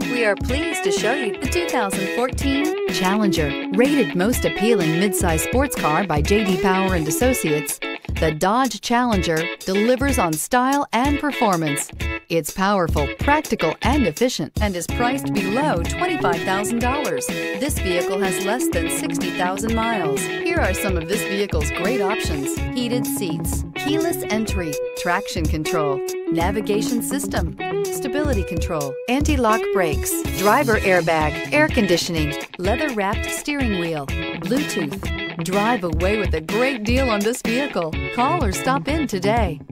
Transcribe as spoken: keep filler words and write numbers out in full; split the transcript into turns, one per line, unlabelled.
We are pleased to show you the two thousand fourteen Challenger. Rated most appealing midsize sports car by J D Power and Associates, the Dodge Challenger delivers on style and performance. It's powerful, practical, and efficient, and is priced below twenty-five thousand dollars. This vehicle has less than sixty thousand miles. Here are some of this vehicle's great options: heated seats, keyless entry, traction control, navigation system, stability control, anti-lock brakes, driver airbag, air conditioning, leather-wrapped steering wheel, Bluetooth. Drive away with a great deal on this vehicle. Call or stop in today.